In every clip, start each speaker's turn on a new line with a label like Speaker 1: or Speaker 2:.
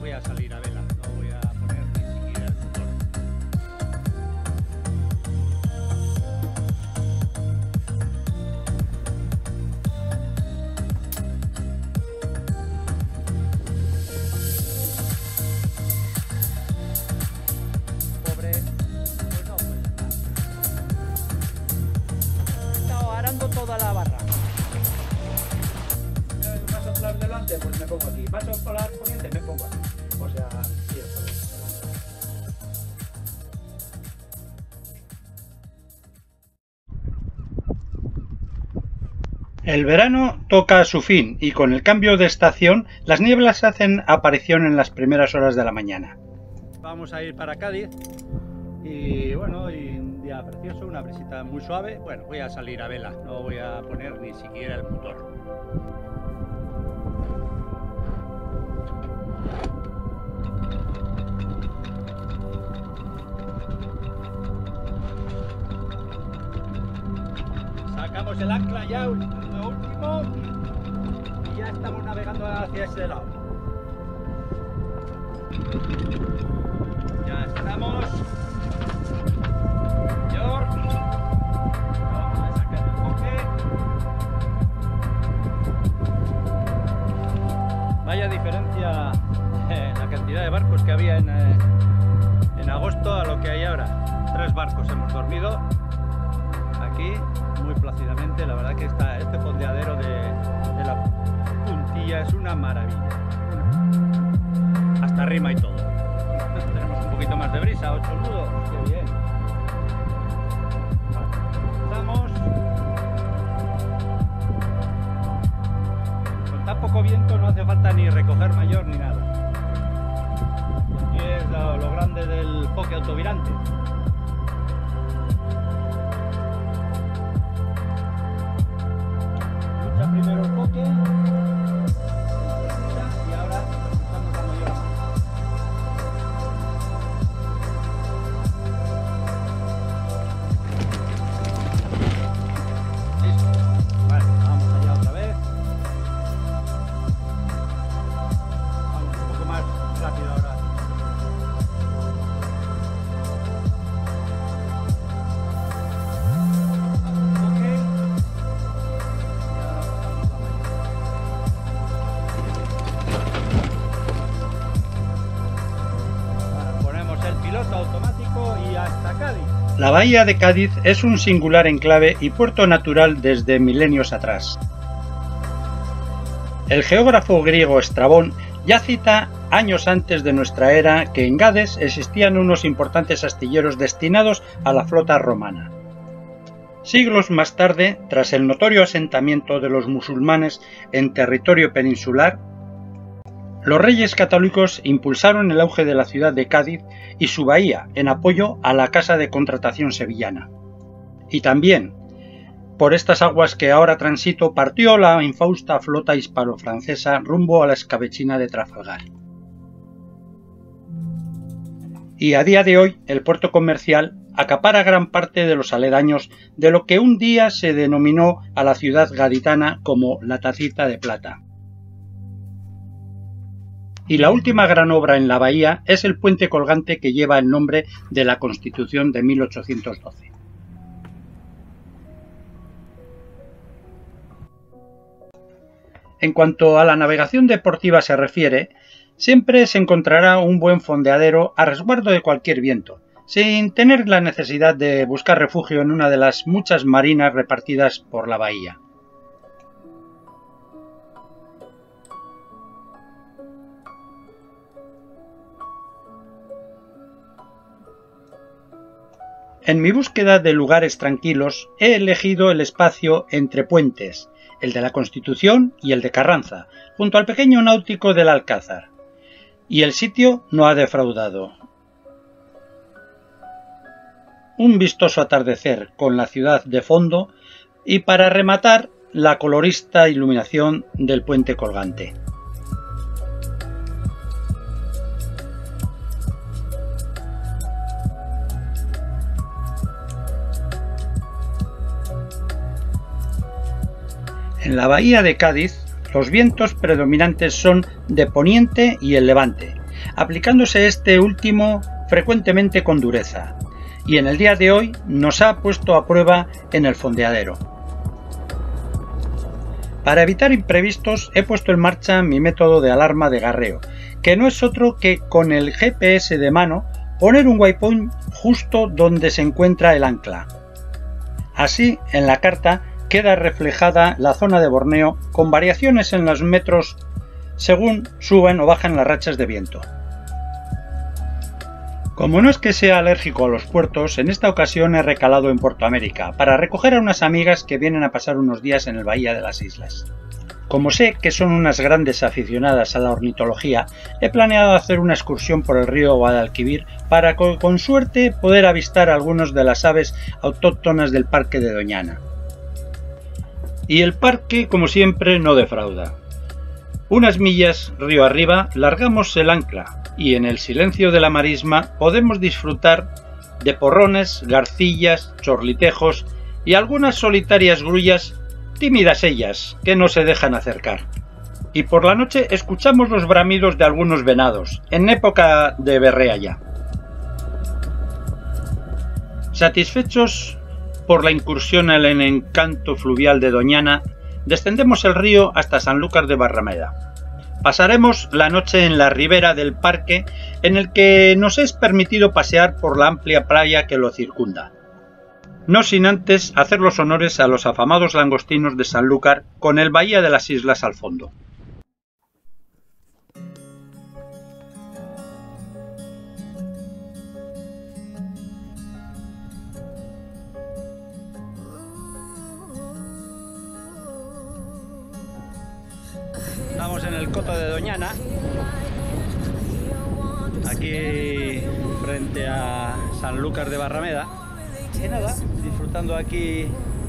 Speaker 1: voy a salir a vela, no voy a poner ni siquiera el motor. Pobre, pues no, pues nada. He estado arando toda la barra. Paso por delante, pues me pongo aquí. Paso por la poniente, me pongo aquí. O sea, sí, eso es.
Speaker 2: El verano toca a su fin y con el cambio de estación las nieblas hacen aparición en las primeras horas de la mañana.
Speaker 1: Vamos a ir para Cádiz y bueno, y un día precioso, una brisita muy suave. Bueno, voy a salir a vela, no voy a poner ni siquiera el motor. Sacamos el ancla ya, lo último, y ya estamos navegando hacia ese lado. Ya estamos. York. Vamos a sacar el boque. Vaya diferencia en la cantidad de barcos que había en agosto a lo que hay ahora. 3 barcos hemos dormido aquí muy plácidamente. La verdad que este fondeadero de la puntilla es una maravilla. Hasta rima y todo. Tenemos un poquito más de brisa, 8 nudos, qué bien. Estamos con tan poco viento, no hace falta ni recoger mayor ni nada. Aquí es lo grande del foque autovirante. Lucha primero el foque y ahora estamos la mayor a mano. Listo. Vale, vamos allá otra vez. Vamos un poco más rápido ahora. Automático y hasta Cádiz.
Speaker 2: La bahía de Cádiz es un singular enclave y puerto natural desde milenios atrás. El geógrafo griego Estrabón ya cita años antes de nuestra era que en Gades existían unos importantes astilleros destinados a la flota romana. Siglos más tarde, tras el notorio asentamiento de los musulmanes en territorio peninsular, los reyes católicos impulsaron el auge de la ciudad de Cádiz y su bahía en apoyo a la Casa de Contratación sevillana. Y también, por estas aguas que ahora transito, partió la infausta flota hispano-francesa rumbo a la escabechina de Trafalgar. Y a día de hoy, el puerto comercial acapara gran parte de los aledaños de lo que un día se denominó a la ciudad gaditana como la Tacita de Plata. Y la última gran obra en la bahía es el puente colgante que lleva el nombre de la Constitución de 1812. En cuanto a la navegación deportiva se refiere, siempre se encontrará un buen fondeadero a resguardo de cualquier viento, sin tener la necesidad de buscar refugio en una de las muchas marinas repartidas por la bahía. En mi búsqueda de lugares tranquilos he elegido el espacio entre puentes, el de la Constitución y el de Carranza, junto al pequeño náutico del Alcázar. Y el sitio no ha defraudado. Un vistoso atardecer con la ciudad de fondo y para rematar la colorista iluminación del puente colgante. En la bahía de Cádiz, los vientos predominantes son de poniente y el levante, aplicándose este último frecuentemente con dureza, y en el día de hoy nos ha puesto a prueba en el fondeadero. Para evitar imprevistos he puesto en marcha mi método de alarma de garreo, que no es otro que con el GPS de mano poner un waypoint justo donde se encuentra el ancla. Así, en la carta queda reflejada la zona de Borneo con variaciones en los metros según suben o bajan las rachas de viento. Como no es que sea alérgico a los puertos, en esta ocasión he recalado en Puerto América para recoger a unas amigas que vienen a pasar unos días en el Bahía de las Islas. Como sé que son unas grandes aficionadas a la ornitología, he planeado hacer una excursión por el río Guadalquivir para con suerte poder avistar algunas de las aves autóctonas del parque de Doñana. Y el parque, como siempre, no defrauda. Unas millas río arriba largamos el ancla y en el silencio de la marisma podemos disfrutar de porrones, garcillas, chorlitejos y algunas solitarias grullas, tímidas ellas, que no se dejan acercar. Y por la noche escuchamos los bramidos de algunos venados, en época de berrea ya. Satisfechos por la incursión en el encanto fluvial de Doñana, descendemos el río hasta Sanlúcar de Barrameda. Pasaremos la noche en la ribera del parque, en el que nos es permitido pasear por la amplia playa que lo circunda. No sin antes hacer los honores a los afamados langostinos de Sanlúcar con el Bahía de las Islas al fondo.
Speaker 1: Estamos en el coto de Doñana, aquí frente a Sanlúcar de Barrameda, y nada, disfrutando aquí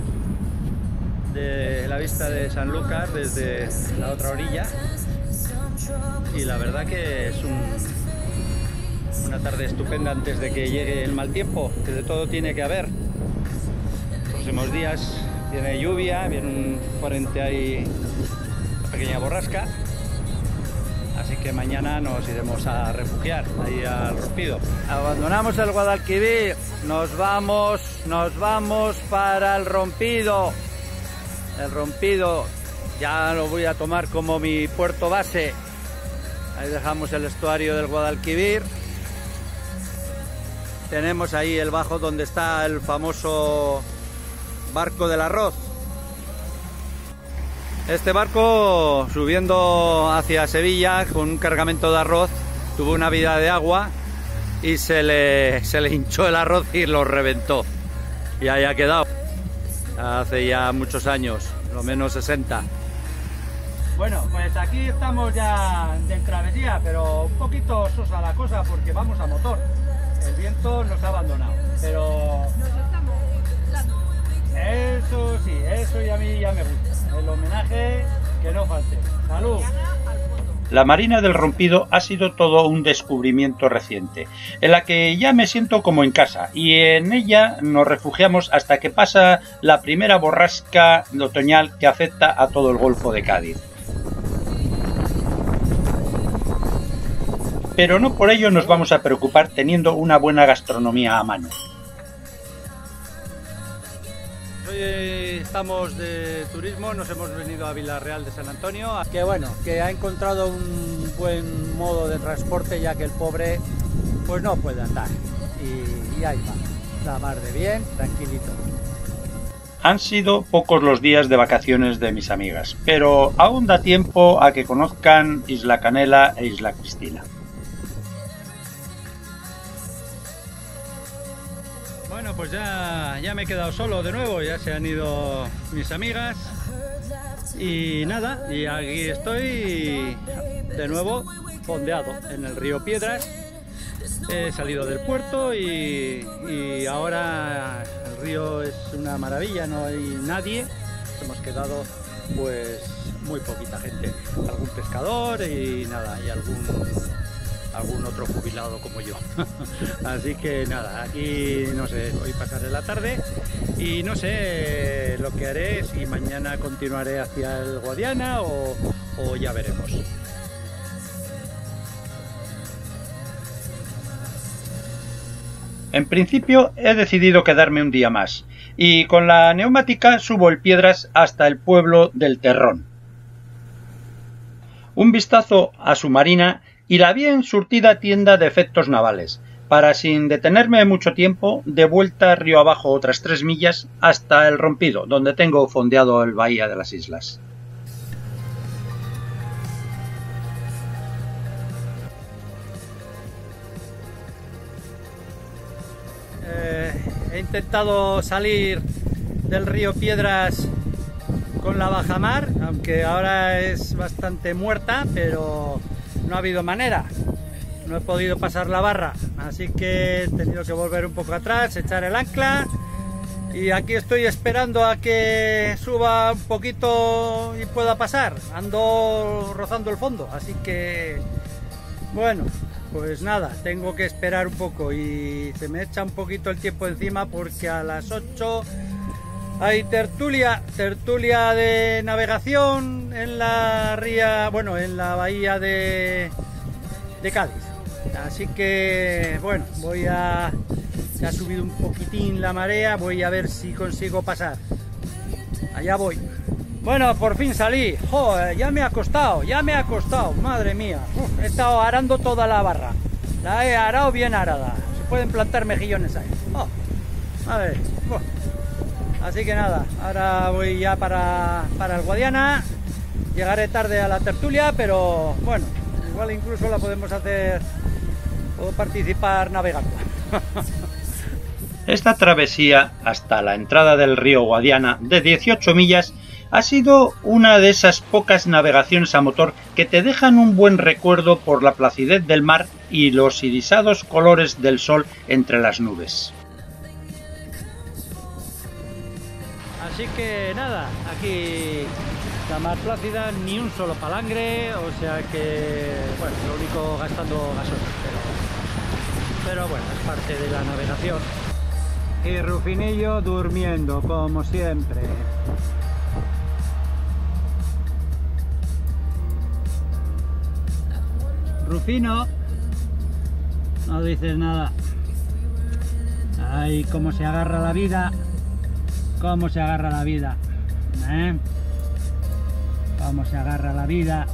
Speaker 1: de la vista de Sanlúcar desde la otra orilla, y la verdad que es una tarde estupenda antes de que llegue el mal tiempo, que de todo tiene que haber. Los próximos días viene lluvia, viene un frente ahí, pequeña borrasca, así que mañana nos iremos a refugiar ahí al Rompido. Abandonamos el Guadalquivir, nos vamos para el Rompido. El Rompido ya lo voy a tomar como mi puerto base. Ahí dejamos el estuario del Guadalquivir. Tenemos ahí el bajo donde está el famoso barco del arroz. Este barco, subiendo hacia Sevilla con un cargamento de arroz, tuvo una vida de agua y se le hinchó el arroz y lo reventó. Y ahí ha quedado. Hace ya muchos años, lo menos 60. Bueno, pues aquí estamos ya de travesía, pero un poquito sosa la cosa porque vamos a motor. El viento nos ha abandonado, pero eso sí, eso y a mí ya me gusta. El homenaje que no falte. ¡Salud!
Speaker 2: La Marina del Rompido ha sido todo un descubrimiento reciente, en la que ya me siento como en casa, y en ella nos refugiamos hasta que pasa la primera borrasca otoñal que afecta a todo el Golfo de Cádiz. Pero no por ello nos vamos a preocupar teniendo una buena gastronomía a mano.
Speaker 1: Hoy estamos de turismo, nos hemos venido a Villarreal de San Antonio, que bueno, que ha encontrado un buen modo de transporte ya que el pobre pues no puede andar y ahí va, la mar de bien, tranquilito.
Speaker 2: Han sido pocos los días de vacaciones de mis amigas, pero aún da tiempo a que conozcan Isla Canela e Isla Cristina.
Speaker 1: Bueno, pues ya me he quedado solo de nuevo, ya se han ido mis amigas y nada, y aquí estoy de nuevo fondeado en el río Piedras. He salido del puerto y ahora el río es una maravilla, no hay nadie, hemos quedado pues muy poquita gente, algún pescador y nada, y algún otro jubilado como yo. Así que nada, aquí no sé, hoy pasaré la tarde y no sé lo que haré, si mañana continuaré hacia el Guadiana o ya veremos.
Speaker 2: En principio he decidido quedarme un día más, y con la neumática subo el Piedras hasta el pueblo del Terrón. Un vistazo a su marina y la bien surtida tienda de efectos navales, para sin detenerme mucho tiempo, de vuelta río abajo otras 3 millas hasta el Rompido, donde tengo fondeado el Bahía de las Islas.
Speaker 1: He intentado salir del río Piedras con la bajamar, aunque ahora es bastante muerta, pero no ha habido manera. No he podido pasar la barra, así que he tenido que volver un poco atrás, echar el ancla, y aquí estoy esperando a que suba un poquito y pueda pasar. Ando rozando el fondo, así que bueno, pues nada, tengo que esperar un poco y se me echa un poquito el tiempo encima porque a las 8 hay tertulia de navegación en la ría, bueno, en la bahía de Cádiz. Así que bueno, se ha subido un poquitín la marea, voy a ver si consigo pasar. Allá voy. Bueno, por fin salí. Joder, ya me ha costado, madre mía. He estado arando toda la barra. La he arado bien arada. Se pueden plantar mejillones ahí. A ver. Así que nada, ahora voy ya para el Guadiana. Llegaré tarde a la tertulia, pero bueno, igual incluso la podemos hacer, puedo participar navegando.
Speaker 2: Esta travesía hasta la entrada del río Guadiana de 18 millas ha sido una de esas pocas navegaciones a motor que te dejan un buen recuerdo por la placidez del mar y los irisados colores del sol entre las nubes.
Speaker 1: Así que nada, aquí la mar plácida, ni un solo palangre, o sea que, bueno, lo único gastando gasolina, pero bueno, es parte de la navegación. Y Rufinillo durmiendo, como siempre. Rufino, no dices nada. Ay, cómo se agarra la vida. Cómo se agarra la vida. Cómo se agarra la vida.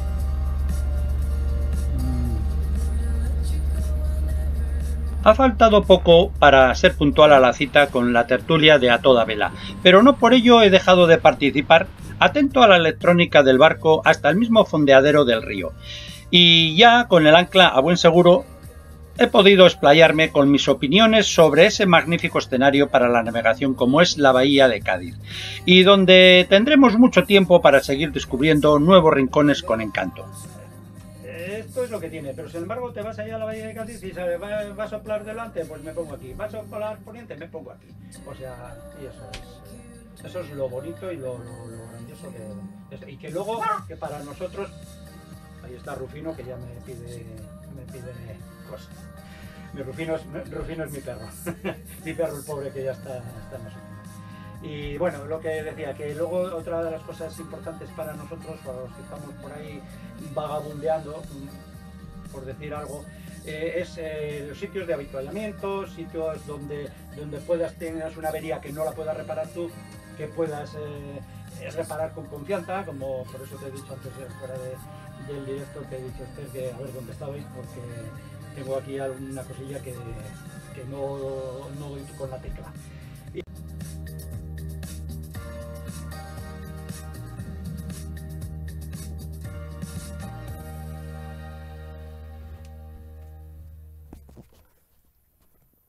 Speaker 2: Ha faltado poco para ser puntual a la cita con la tertulia de A Toda Vela, pero no por ello he dejado de participar, atento a la electrónica del barco hasta el mismo fondeadero del río. Y ya con el ancla a buen seguro he podido explayarme con mis opiniones sobre ese magnífico escenario para la navegación como es la bahía de Cádiz, y donde tendremos mucho tiempo para seguir descubriendo nuevos rincones con encanto.
Speaker 1: Esto es lo que tiene, pero sin embargo te vas allá a la bahía de Cádiz y sabes, va a soplar delante, pues me pongo aquí, va a soplar poniente, me pongo aquí. O sea, y eso es lo bonito y lo grandioso de eso. Y que luego, que para nosotros, ahí está Rufino que ya me pide cosas. Rufino es mi perro, mi perro el pobre que ya está en las últimas. Y bueno, lo que decía, que luego otra de las cosas importantes para nosotros, para los que estamos por ahí vagabundeando, por decir algo, es los sitios de avituallamiento, sitios donde puedas tener una avería que no la puedas reparar tú, que puedas reparar con confianza, como por eso te he dicho antes fuera del directo, te he dicho que a ver dónde estabais, porque tengo aquí alguna cosilla que no doy con la tecla.